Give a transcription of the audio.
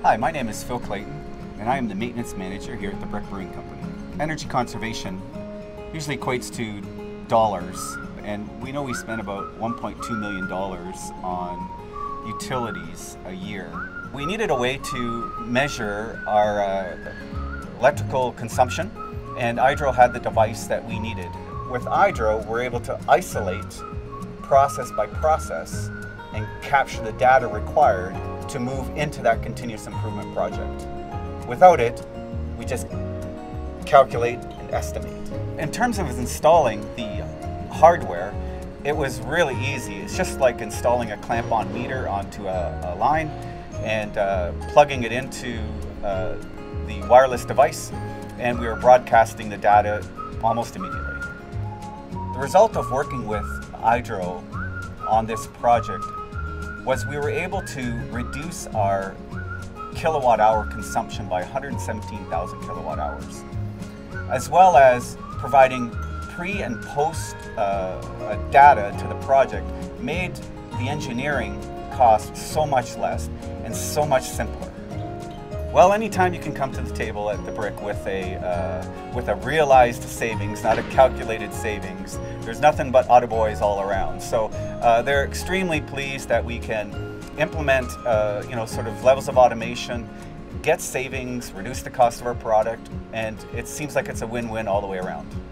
Hi, my name is Phil Clayton, and I am the maintenance manager here at the Brick Brewery Company. Energy conservation usually equates to dollars, and we know we spend about $1.2 million on utilities a year. We needed a way to measure our electrical consumption, and Eyedro had the device that we needed. With Eyedro, we're able to isolate process by process and capture the data required to move into that continuous improvement project. Without it, we just calculate and estimate. In terms of installing the hardware, it was really easy. It's just like installing a clamp-on meter onto a line and plugging it into the wireless device, and we were broadcasting the data almost immediately. The result of working with Eyedro on this project was we were able to reduce our kilowatt hour consumption by 117,000 kilowatt hours, as well as providing pre and post data to the project made the engineering cost so much less and so much simpler. Well, anytime you can come to the table at the Brick with a realized savings, not a calculated savings, there's nothing but attaboys all around. So they're extremely pleased that we can implement sort of levels of automation, get savings, reduce the cost of our product, and it seems like it's a win-win all the way around.